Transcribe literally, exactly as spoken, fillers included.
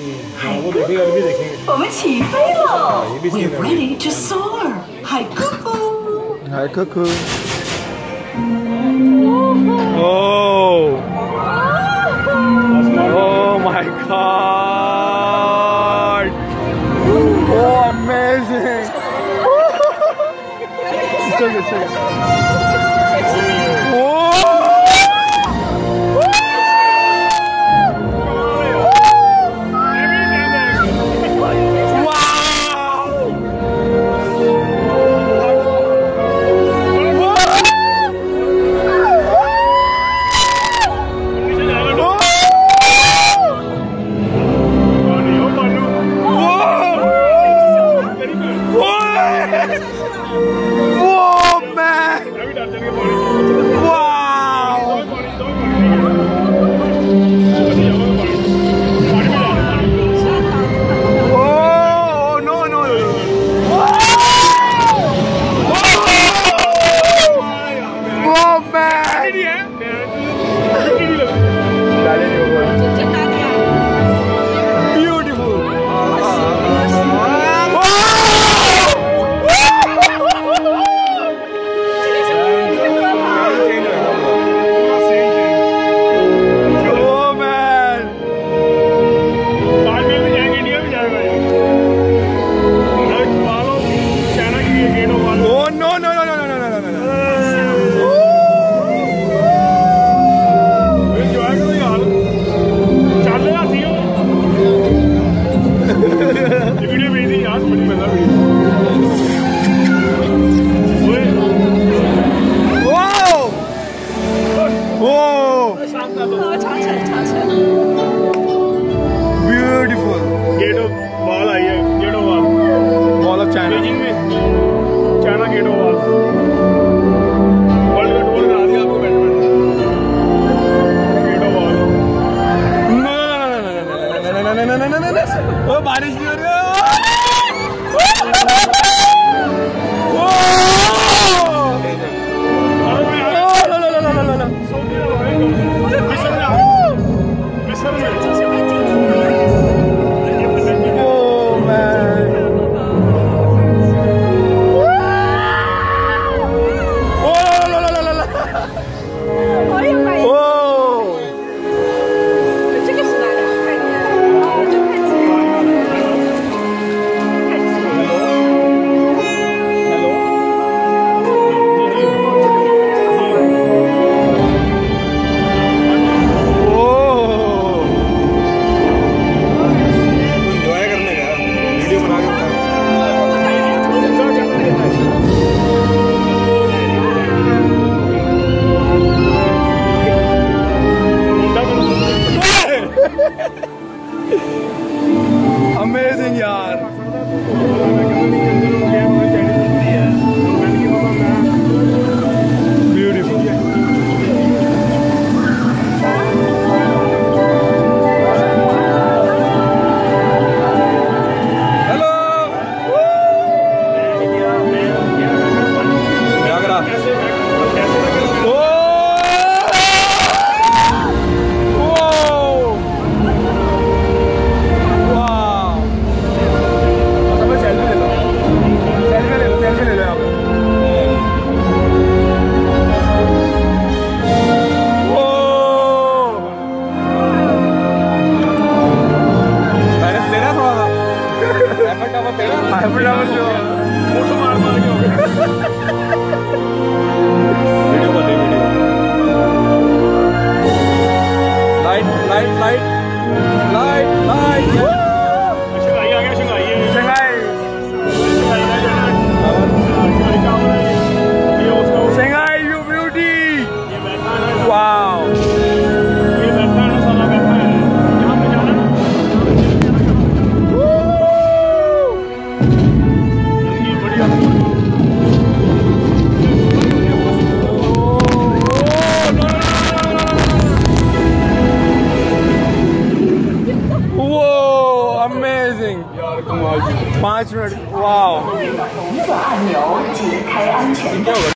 वो देखेंगे और भी देखेंगे। 我们起飞了 We're ready to soar. Hi, cuckoo. Hi, cuckoo. Oh. Oh my God. Oh, amazing. So good, so good. बारिश भी हो रही है। Amazing यार। Beautiful। हेलो। क्या करा? Light light light light light Shanghai आ गया। Shanghai Shanghai Shanghai you beauty. Wow ये बैठा है साला बैठा है यहाँ पे जाना ना। ये बढ़िया अमेजिंग यार कमाल। पाँच मिनट वाह।